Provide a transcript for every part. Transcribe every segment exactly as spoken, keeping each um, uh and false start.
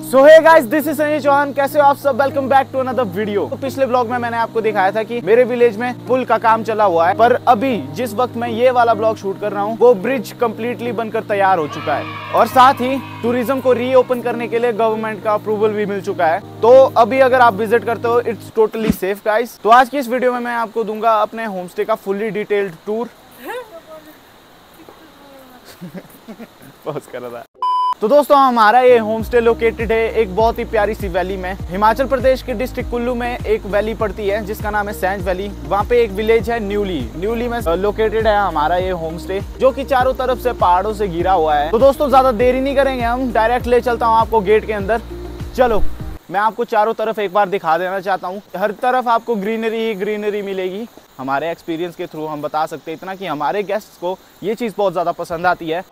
So hey guys, this is Sanjay Chauhan. कैसे हो आप सब? Welcome back to another video. तो पिछले ब्लॉग में मैंने आपको दिखाया था कि मेरे विलेज में पुल का काम चला हुआ है, पर अभी जिस वक्त मैं ये वाला ब्लॉग शूट कर रहा हूँ वो ब्रिज कंप्लीटली बनकर तैयार हो चुका है और साथ ही टूरिज्म को रीओपन करने के लिए गवर्नमेंट का अप्रूवल भी मिल चुका है। तो अभी अगर आप विजिट करते हो, इट्स टोटली सेफ गाइस। तो आज की इस वीडियो में मैं आपको दूंगा अपने होम स्टे का फुल्ली डिटेल्ड टूर। पॉज कर रहा था। तो दोस्तों, हमारा ये होम स्टे लोकेटेड है एक बहुत ही प्यारी सी वैली में। हिमाचल प्रदेश के डिस्ट्रिक्ट कुल्लू में एक वैली पड़ती है जिसका नाम है सैंज वैली। वहाँ पे एक विलेज है न्यूली। न्यूली में लोकेटेड है हमारा ये होम स्टे, जो कि चारों तरफ से पहाड़ों से घिरा हुआ है। तो दोस्तों, ज्यादा देरी नहीं करेंगे, हम डायरेक्ट ले चलता हूँ आपको गेट के अंदर। चलो, मैं आपको चारों तरफ एक बार दिखा देना चाहता हूँ। हर तरफ आपको ग्रीनरी ही ग्रीनरी मिलेगी। हमारे एक्सपीरियंस के थ्रू हम बता सकते हैं इतना कि हमारे गेस्ट्स को ये चीज़ बहुत ज़्यादा पसंद आती है।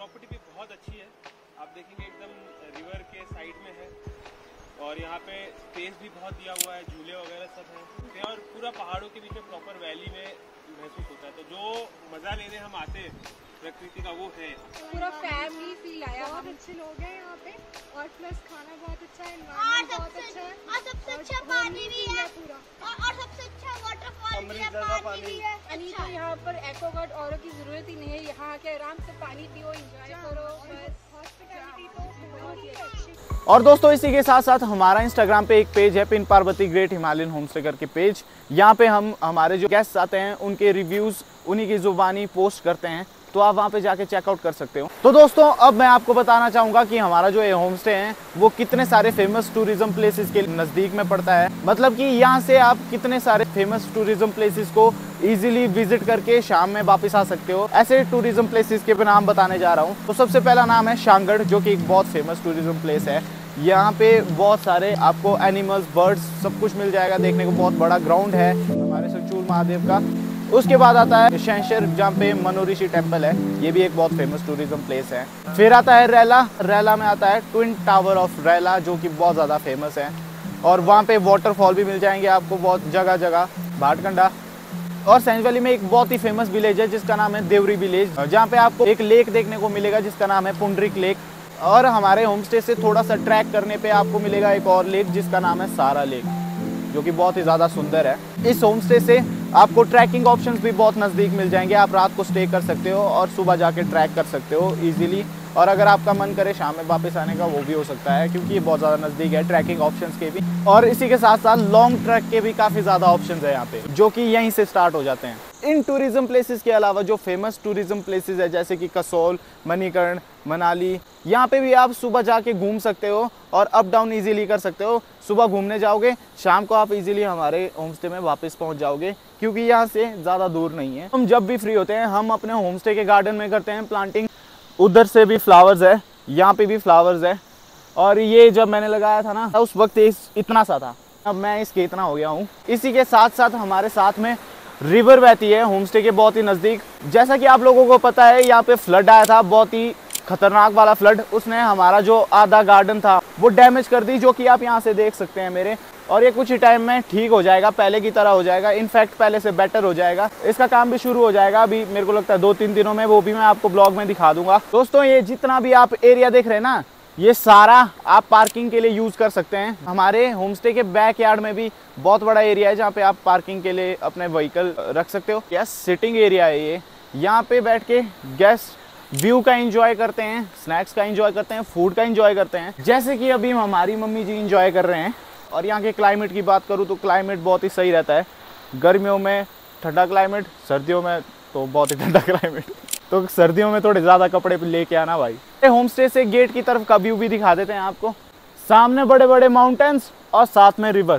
और यहाँ पे स्पेस भी बहुत दिया हुआ है, झूले वगैरह सब हैं और पूरा पहाड़ों के बीच में प्रॉपर वैली में महसूस होता है। तो जो मजा लेने हम आते हैं प्रकृति का, वो है पूरा फैमिली फील आया। बहुत अच्छे लोग हैं यहाँ पे और प्लस खाना बहुत अच्छा है, एनवायरनमेंट बहुत अच्छा है और सबसे अच्छा पानी भी है पूरा, और सबसे अच्छा वाटरफॉल भी है, पानी भी है। यानी तो यहाँ पर एक्वागार्ड औरों की जरूरत ही नहीं है। यहाँ आके आराम से पानी पियो, एंजॉय करो। बस हॉस्पिटैलिटी तो बहुत ही अच्छी। और दोस्तों, इसी के साथ साथ हमारा इंस्टाग्राम पे एक पेज है, pin Parvati great Himalayan homestay करके पेज। यहाँ पे हम हमारे जो गेस्ट आते हैं उनके रिव्यूज उन्हीं की जुबानी पोस्ट करते हैं, तो आप वहाँ पे जाके चेकआउट कर सकते हो। तो दोस्तों, अब मैं आपको बताना चाहूँगा कि हमारा जो ये होम स्टे है वो कितने सारे फेमस टूरिज्म प्लेसेस के नज़दीक में पड़ता है। मतलब कि यहाँ से आप कितने सारे फेमस टूरिज्म प्लेसेस को इजीली विजिट करके शाम में वापस आ सकते हो। ऐसे टूरिज्म प्लेसेस के नाम बताने जा रहा हूँ। तो सबसे पहला नाम है शांगड़, जो कि एक बहुत फेमस टूरिज्म प्लेस है। यहाँ पे बहुत सारे आपको एनिमल्स, बर्ड्स सब कुछ मिल जाएगा देखने को। बहुत बड़ा ग्राउंड है हमारे सचूल महादेव का। उसके बाद आता है शैंशर, जहाँ पे मनोऋषि टेम्पल है, ये भी एक बहुत फेमस टूरिज्म प्लेस है। फिर आता है रैला। रैला में आता है ट्विन टावर ऑफ रैला, जो कि बहुत ज़्यादा फेमस है और वहाँ पे वाटरफॉल भी मिल जाएंगे आपको बहुत जगह जगह। भाटकंडा। और सैंज वैली में एक बहुत ही फेमस विलेज है जिसका नाम है देवरी विलेज, जहाँ पे आपको एक लेक देखने को मिलेगा जिसका नाम है पुंडरिक लेक। और हमारे होम स्टे से थोड़ा सा ट्रैक करने पे आपको मिलेगा एक और लेक जिसका नाम है सारा लेक, जो कि बहुत ही ज़्यादा सुंदर है। इस होम स्टे से आपको ट्रैकिंग ऑप्शंस भी बहुत नज़दीक मिल जाएंगे। आप रात को स्टे कर सकते हो और सुबह जाके ट्रैक कर सकते हो इजीली। और अगर आपका मन करे शाम में वापस आने का, वो भी हो सकता है, क्योंकि ये बहुत ज़्यादा नज़दीक है ट्रैकिंग ऑप्शंस के भी। और इसी के साथ साथ लॉन्ग ट्रैक के भी काफ़ी ज़्यादा ऑप्शंस है यहाँ पे, जो कि यहीं से स्टार्ट हो जाते हैं। इन टूरिज्म प्लेसेस के अलावा जो फेमस टूरिज्म प्लेसेस है जैसे कि कसोल, मणिकर्ण, मनाली, यहाँ पे भी आप सुबह जाके घूम सकते हो और अप डाउन इजीली कर सकते हो। सुबह घूमने जाओगे, शाम को आप इजीली हमारे होम स्टे में वापस पहुँच जाओगे, क्योंकि यहाँ से ज़्यादा दूर नहीं है। हम जब भी फ्री होते हैं हम अपने होम स्टे के गार्डन में करते हैं प्लांटिंग। उधर से भी फ्लावर्स है, यहाँ पे भी फ्लावर्स है। और ये जब मैंने लगाया था ना, उस वक्त इतना सा था, अब मैं इसके इतना हो गया हूँ। इसी के साथ साथ हमारे साथ में रिवर बहती है होम स्टे के बहुत ही नज़दीक। जैसा कि आप लोगों को पता है, यहाँ पे फ्लड आया था, बहुत ही खतरनाक वाला फ्लड। उसने हमारा जो आधा गार्डन था वो डैमेज कर दी, जो कि आप यहाँ से देख सकते हैं मेरे। और ये कुछ ही टाइम में ठीक हो जाएगा, पहले की तरह हो जाएगा, इनफैक्ट पहले से बेटर हो जाएगा। इसका काम भी शुरू हो जाएगा अभी, मेरे को लगता है दो तीन दिनों में, वो भी मैं आपको ब्लॉग में दिखा दूंगा। दोस्तों, ये जितना भी आप एरिया देख रहे हैं ना, ये सारा आप पार्किंग के लिए यूज़ कर सकते हैं। हमारे होम स्टे के बैक यार्ड में भी बहुत बड़ा एरिया है जहाँ पे आप पार्किंग के लिए अपने व्हीकल रख सकते हो। यस, सिटिंग एरिया है ये। यहाँ पे बैठ के गेस्ट व्यू का एंजॉय करते हैं, स्नैक्स का एंजॉय करते हैं, फूड का एंजॉय करते हैं, जैसे कि अभी हमारी मम्मी जी एंजॉय कर रहे हैं। और यहाँ के क्लाइमेट की बात करूँ तो क्लाइमेट बहुत ही सही रहता है। गर्मियों में ठंडा क्लाइमेट, सर्दियों में तो बहुत ही ठंडा क्लाइमेट। तो सर्दियों में थोड़े ज़्यादा कपड़े लेके आना भाई। होम स्टे से गेट की तरफ का व्यू भी दिखा देते हैं आपको। सामने बड़े बड़े माउंटेन्स और साथ में रिवर।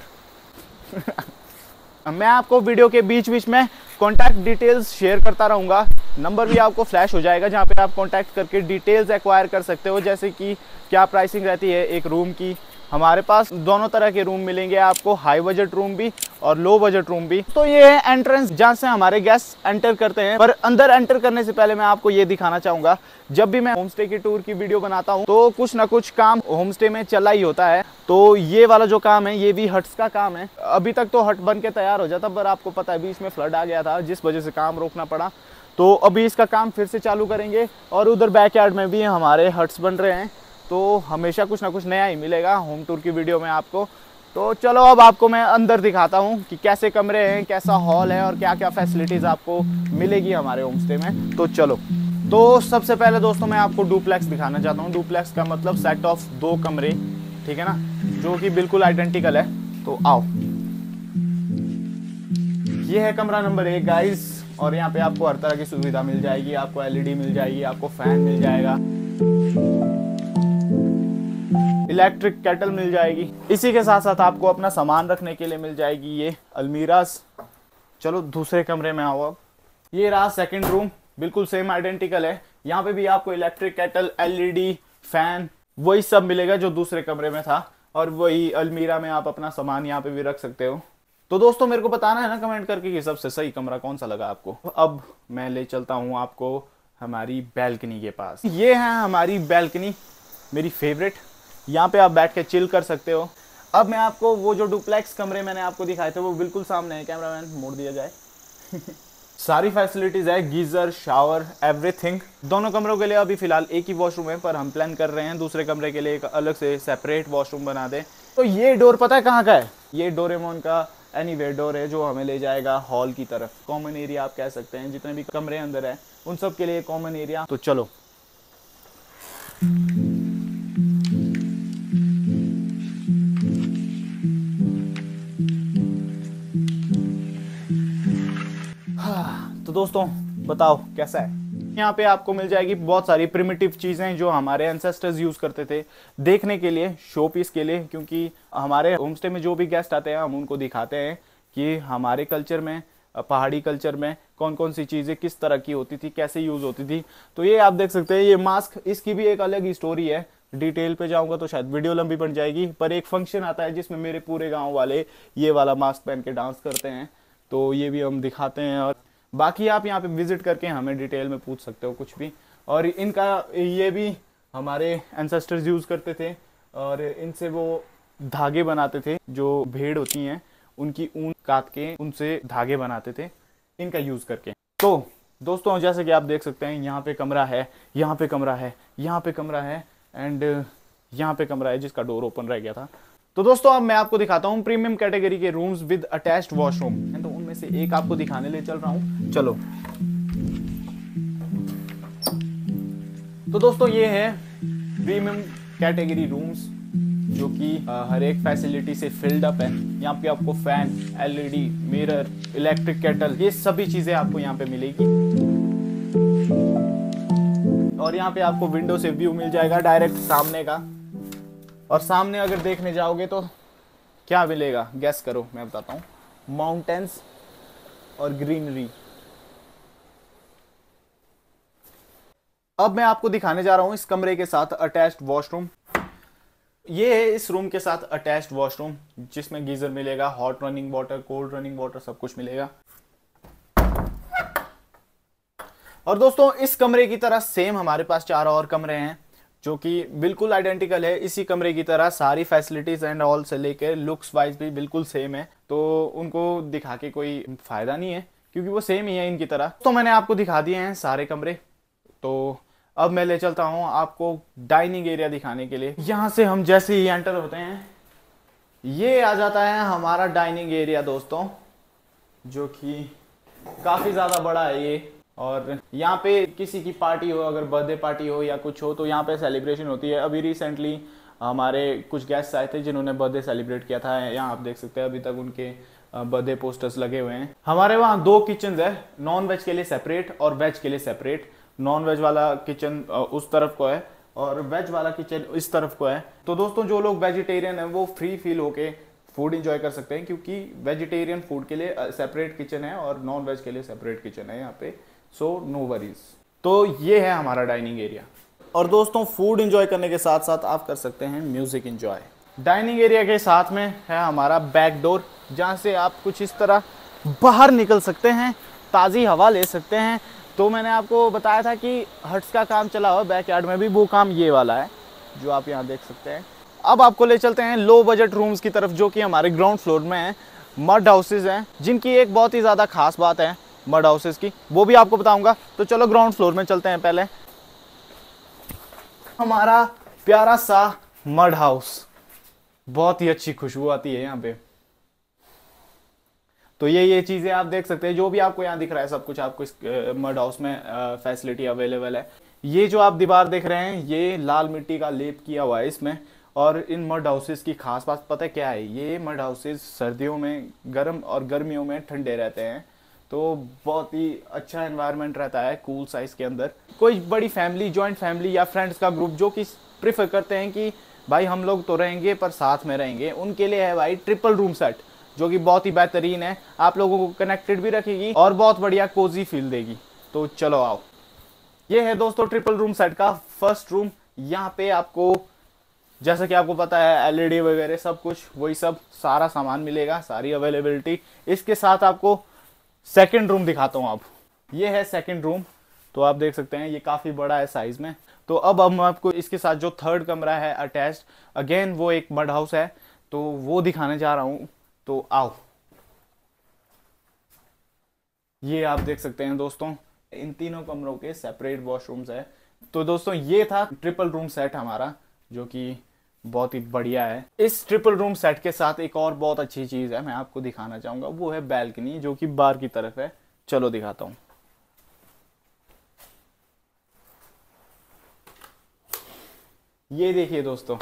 मैं आपको वीडियो के बीच बीच में कॉन्टैक्ट डिटेल्स शेयर करता रहूँगा। नंबर भी आपको फ्लैश हो जाएगा जहाँ पे आप कॉन्टैक्ट करके डिटेल्स एक्वायर कर सकते हो, जैसे कि क्या प्राइसिंग रहती है एक रूम की। हमारे पास दोनों तरह के रूम मिलेंगे आपको, हाई बजट रूम भी और लो बजट रूम भी। तो ये है एंट्रेंस जहाँ से हमारे गेस्ट एंटर करते हैं। पर अंदर एंटर करने से पहले मैं आपको ये दिखाना चाहूँगा, जब भी मैं होम स्टे की टूर की वीडियो बनाता हूँ तो कुछ ना कुछ काम होम स्टे में चला ही होता है। तो ये वाला जो काम है ये भी हट्स का काम है। अभी तक तो हट बन के तैयार हो जाता, पर आपको पता है बीच में फ्लड आ गया था जिस वजह से काम रोकना पड़ा। तो अभी इसका काम फिर से चालू करेंगे और उधर बैकयार्ड में भी हमारे हट्स बन रहे हैं। तो हमेशा कुछ ना कुछ नया ही मिलेगा होम टूर की वीडियो में आपको। तो चलो अब आपको मैं अंदर दिखाता हूँ कि कैसे कमरे हैं, कैसा हॉल है और क्या क्या फैसिलिटीज़ आपको मिलेगी हमारे होम स्टे में। तो चलो, तो सबसे पहले दोस्तों मैं आपको डुप्लेक्स दिखाना चाहता हूँ। डुप्लेक्स का मतलब सेट ऑफ दो कमरे, ठीक है ना, जो कि बिल्कुल आइडेंटिकल है। तो आओ, ये है कमरा नंबर एक गाइस, और यहाँ पे आपको हर तरह की सुविधा मिल जाएगी। आपको एलईडी मिल जाएगी, आपको फैन मिल जाएगा, इलेक्ट्रिक केटल मिल जाएगी। इसी के साथ साथ आपको अपना सामान रखने के लिए मिल जाएगी ये अलमीरास। चलो दूसरे कमरे में आओ। अब ये रहा सेकंड रूम, बिल्कुल सेम आइडेंटिकल है। यहाँ पे भी आपको इलेक्ट्रिक केटल, एलईडी, फैन, वही सब मिलेगा जो दूसरे कमरे में था। और वही अलमीरा में आप अपना सामान यहाँ पे भी रख सकते हो। तो दोस्तों मेरे को बताना है ना कमेंट करके कि सबसे सही कमरा कौन सा लगा आपको। अब मैं ले चलता हूँ आपको हमारी बैल्कनी के पास। ये है हमारी बैल्कनी, मेरी फेवरेट। यहाँ पे आप बैठ के चिल कर सकते हो। अब मैं आपको वो जो डुप्लेक्स कमरे मैंने आपको दिखाए थे वो बिल्कुल सामने है। कैमरामैन मोड़ दिया जाए। सारी फैसिलिटीज है, गीजर, शावर, एवरीथिंग। दोनों कमरों के लिए अभी फिलहाल एक ही वॉशरूम है, पर हम प्लान कर रहे हैं दूसरे कमरे के लिए एक अलग से सेपरेट वॉशरूम बना दें। तो ये डोर पता है कहाँ का है? ये डोरेमोन का एनीवेयर डोर है जो हमें ले जाएगा हॉल की तरफ। कॉमन एरिया आप कह सकते हैं, जितने भी कमरे अंदर है उन सब के लिए कॉमन एरिया। तो चलो, हाँ, तो दोस्तों बताओ कैसा है? यहाँ पे आपको मिल जाएगी बहुत सारी प्रिमिटिव चीजें जो हमारे एंसेस्टर्स यूज करते थे देखने के लिए, शो पीस के लिए। क्योंकि हमारे होमस्टे में जो भी गेस्ट आते हैं हम उनको दिखाते हैं कि हमारे कल्चर में, पहाड़ी कल्चर में कौन कौन सी चीजें किस तरह की होती थी, कैसे यूज होती थी। तो ये आप देख सकते हैं, ये मास्क, इसकी भी एक अलग ही स्टोरी है। डिटेल पे जाऊंगा तो शायद वीडियो लंबी पड़ जाएगी। पर एक फंक्शन आता है जिसमें मेरे पूरे गाँव वाले ये वाला मास्क पहन के डांस करते हैं, तो ये भी हम दिखाते हैं। और बाकी आप यहाँ पे विजिट करके हमें डिटेल में पूछ सकते हो कुछ भी। और इनका ये भी हमारे एंसेस्टर्स यूज करते थे, और इनसे वो धागे बनाते थे। जो भेड़ होती हैं उनकी ऊन काट के उनसे धागे बनाते थे इनका यूज करके। तो दोस्तों जैसे कि आप देख सकते हैं, यहाँ पे कमरा है, यहाँ पे कमरा है, यहाँ पे कमरा है, एंड यहाँ पे कमरा है जिसका डोर ओपन रह गया था। तो दोस्तों अब मैं आपको दिखाता हूँ प्रीमियम कैटेगरी के रूम्स विद अटैच्ड वॉशरूम। तो उनमें से एक आपको दिखाने ले चल रहा हूँ, चलो। तो दोस्तों ये है प्रीमियम कैटेगरी रूम्स जो कि हर एक फैसिलिटी से फिल्ड अप है। यहाँ पे आपको fan, LED, mirror, electric kettle, ये सभी चीजें आपको यहाँ पे मिलेगी। और यहाँ पे आपको विंडो से व्यू मिल जाएगा डायरेक्ट सामने का। और सामने अगर देखने जाओगे तो क्या मिलेगा, गैस करो, मैं बताता हूँ। माउंटेन्स और ग्रीनरी। अब मैं आपको दिखाने जा रहा हूँ इस कमरे के साथ अटैच्ड वॉशरूम। ये है इस रूम के साथ अटैच्ड वॉशरूम जिसमें गीजर मिलेगा, hot running water, cold running water, सब कुछ मिलेगा। और दोस्तों इस कमरे की तरह सेम हमारे पास चार और कमरे हैं जो कि बिल्कुल आइडेंटिकल है। इसी कमरे की तरह सारी फैसिलिटीज एंड ऑल से लेकर लुक्स वाइज भी बिल्कुल सेम है। तो उनको दिखा के कोई फायदा नहीं है क्योंकि वो सेम ही है इनकी तरह। तो मैंने आपको दिखा दिए हैं सारे कमरे। तो अब मैं ले चलता हूँ आपको डाइनिंग एरिया दिखाने के लिए। यहाँ से हम जैसे ही एंटर होते हैं ये आ जाता है हमारा डाइनिंग एरिया दोस्तों, जो कि काफी ज्यादा बड़ा है ये। और यहाँ पे किसी की पार्टी हो, अगर बर्थडे पार्टी हो या कुछ हो तो यहाँ पे सेलिब्रेशन होती है। अभी रिसेंटली हमारे कुछ गेस्ट आए थे जिन्होंने बर्थडे सेलिब्रेट किया था। यहाँ आप देख सकते हैं अभी तक उनके बर्थडे पोस्टर्स लगे हुए हैं। हमारे वहाँ दो किचन है, नॉन वेज के लिए सेपरेट और वेज के लिए सेपरेट। नॉन वेज वाला किचन उस तरफ को है और वेज वाला किचन इस तरफ को है। तो दोस्तों जो लोग वेजिटेरियन है वो फ्री फील होके फूड इंजॉय कर सकते हैं क्योंकि वेजिटेरियन फूड के लिए सेपरेट किचन है और नॉन वेज के लिए सेपरेट किचन है यहाँ पे। So no worries. तो ये है हमारा डाइनिंग एरिया। और दोस्तों फूड एंजॉय करने के साथ साथ आप कर सकते हैं म्यूजिक एंजॉय। डाइनिंग एरिया के साथ में है हमारा बैक डोर, जहाँ से आप कुछ इस तरह बाहर निकल सकते हैं, ताज़ी हवा ले सकते हैं। तो मैंने आपको बताया था कि हट्स का काम चला हुआ बैकयार्ड में भी, वो काम ये वाला है जो आप यहाँ देख सकते हैं। अब आपको ले चलते हैं लो बजट रूम्स की तरफ जो कि हमारे ग्राउंड फ्लोर में है। मड हाउसेज हैं जिनकी एक बहुत ही ज़्यादा खास बात है मड हाउसेज की, वो भी आपको बताऊंगा। तो चलो ग्राउंड फ्लोर में चलते हैं। पहले हमारा प्यारा सा मड हाउस, बहुत ही अच्छी खुशबू आती है यहाँ पे। तो ये ये चीजें आप देख सकते हैं, जो भी आपको यहाँ दिख रहा है सब कुछ आपको इस मड हाउस में फैसिलिटी अवेलेबल है। ये जो आप दीवार देख रहे हैं ये लाल मिट्टी का लेप किया हुआ है इसमें। और इन मड हाउसेस की खास बात पता है क्या है, ये मड हाउसेस सर्दियों में गर्म और गर्मियों में ठंडे रहते हैं, तो बहुत ही अच्छा एनवायरनमेंट रहता है कूल साइज के अंदर। कोई बड़ी फैमिली, जॉइंट फैमिली या फ्रेंड्स का ग्रुप जो कि प्रेफर करते हैं कि भाई हम लोग तो रहेंगे पर साथ में रहेंगे, उनके लिए है भाई ट्रिपल रूम सेट, जो कि बहुत ही बेहतरीन है, आप लोगों को कनेक्टेड भी रखेगी और बहुत बढ़िया कोजी फील देगी। तो चलो आओ, ये है दोस्तों ट्रिपल रूम सेट का फर्स्ट रूम। यहाँ पे आपको जैसा कि आपको पता है एलईडी वगैरह सब कुछ वही सब सारा सामान मिलेगा, सारी अवेलेबिलिटी। इसके साथ आपको सेकंड रूम दिखाता हूँ। आप ये है सेकंड रूम, तो आप देख सकते हैं ये काफी बड़ा है साइज में। तो अब हम आपको इसके साथ जो थर्ड कमरा है अटैच्ड, अगेन वो एक मड हाउस है, तो वो दिखाने जा रहा हूं। तो आओ, ये आप देख सकते हैं दोस्तों, इन तीनों कमरों के सेपरेट वॉशरूम्स है। तो दोस्तों ये था ट्रिपल रूम सेट हमारा, जो कि बहुत ही बढ़िया है। इस ट्रिपल रूम सेट के साथ एक और बहुत अच्छी चीज है मैं आपको दिखाना चाहूंगा, वो है बैल्कनी, जो कि बाहर की तरफ है। चलो दिखाता हूं। ये देखिए दोस्तों,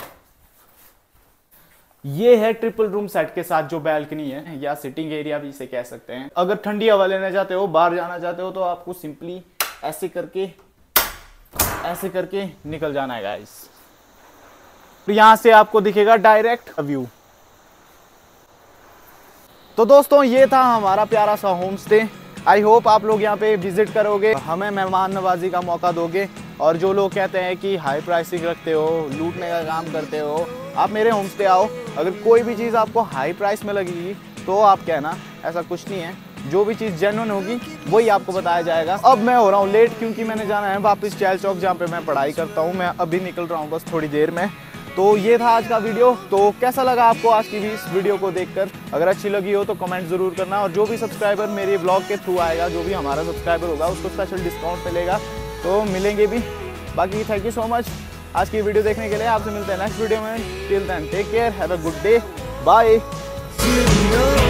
ये है ट्रिपल रूम सेट के साथ जो बैल्कनी है, या सिटिंग एरिया भी इसे कह सकते हैं। अगर ठंडी हवा लेना चाहते हो, बाहर जाना चाहते हो, तो आपको सिंपली ऐसे करके ऐसे करके निकल जाना है गाइस। तो यहां से आपको दिखेगा डायरेक्ट व्यू। तो दोस्तों ये था हमारा प्यारा सा होम स्टे। आई होप आप लोग यहाँ पे विजिट करोगे, हमें मेहमान नवाजी का मौका दोगे। और जो लोग कहते हैं कि हाई प्राइसिंग रखते हो, लूटने का काम करते हो, आप मेरे होम स्टे आओ। अगर कोई भी चीज़ आपको हाई प्राइस में लगेगी तो आप कहना, ऐसा कुछ नहीं है। जो भी चीज़ जेन्युइन होगी वही आपको बताया जाएगा। अब मैं हो रहा हूँ लेट, क्योंकि मैंने जाना है वापस चैल चौक, जहाँ पे मैं पढ़ाई करता हूँ। मैं अभी निकल रहा हूँ बस थोड़ी देर में। तो ये था आज का वीडियो। तो कैसा लगा आपको आज की भी इस वीडियो को देखकर? अगर अच्छी लगी हो तो कमेंट जरूर करना। और जो भी सब्सक्राइबर मेरे ब्लॉग के थ्रू आएगा, जो भी हमारा सब्सक्राइबर होगा, उसको स्पेशल डिस्काउंट मिलेगा, तो मिलेंगे भी। बाकी थैंक यू सो मच आज की वीडियो देखने के लिए। आपसे मिलते हैं नेक्स्ट वीडियो में। Till then take care, have a good day, bye.